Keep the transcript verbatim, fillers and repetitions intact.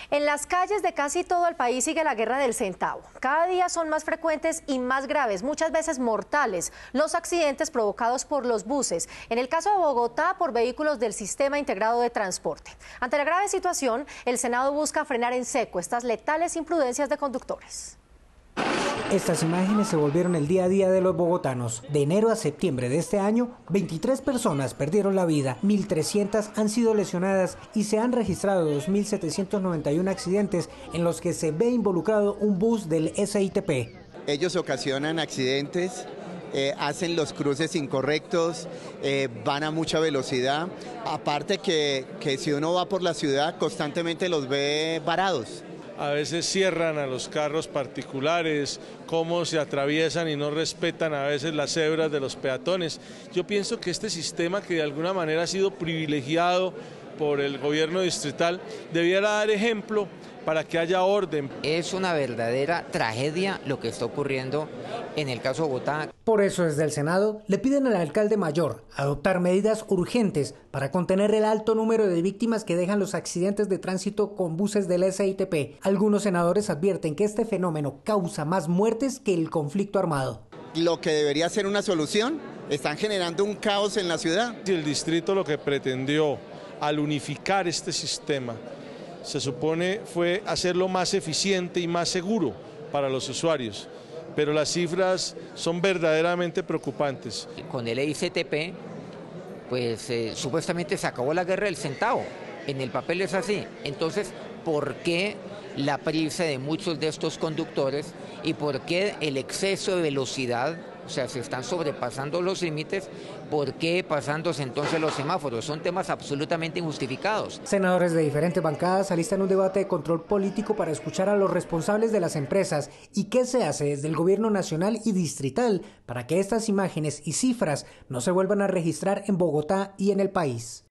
En las calles de casi todo el país sigue la guerra del centavo. Cada día son más frecuentes y más graves, muchas veces mortales, los accidentes provocados por los buses. En el caso de Bogotá, por vehículos del Sistema Integrado de Transporte. Ante la grave situación, el Senado busca frenar en seco estas letales imprudencias de conductores. Estas imágenes se volvieron el día a día de los bogotanos. De enero a septiembre de este año, veintitrés personas perdieron la vida, mil trescientas han sido lesionadas y se han registrado dos mil setecientos noventa y uno accidentes en los que se ve involucrado un bus del S I T P. Ellos ocasionan accidentes, eh, hacen los cruces incorrectos, eh, van a mucha velocidad. Aparte que, que si uno va por la ciudad, constantemente los ve varados. A veces cierran a los carros particulares, cómo se atraviesan y no respetan a veces las cebras de los peatones. Yo pienso que este sistema, que de alguna manera ha sido privilegiado por el gobierno distrital, debiera dar ejemplo para que haya orden. Es una verdadera tragedia lo que está ocurriendo en el caso de Bogotá. Por eso desde el Senado le piden al alcalde mayor adoptar medidas urgentes para contener el alto número de víctimas que dejan los accidentes de tránsito con buses del S I T P. Algunos senadores advierten que este fenómeno causa más muertes que el conflicto armado. Lo que debería ser una solución, están generando un caos en la ciudad. Y el distrito lo que pretendió al unificar este sistema, se supone fue hacerlo más eficiente y más seguro para los usuarios, pero las cifras son verdaderamente preocupantes. Con el S I T P, pues eh, supuestamente se acabó la guerra del centavo, en el papel es así. Entonces, ¿por qué la prisa de muchos de estos conductores y por qué el exceso de velocidad? O sea, se están sobrepasando los límites. ¿Por qué pasándose entonces los semáforos? Son temas absolutamente injustificados. Senadores de diferentes bancadas alistan un debate de control político para escuchar a los responsables de las empresas y qué se hace desde el gobierno nacional y distrital para que estas imágenes y cifras no se vuelvan a registrar en Bogotá y en el país.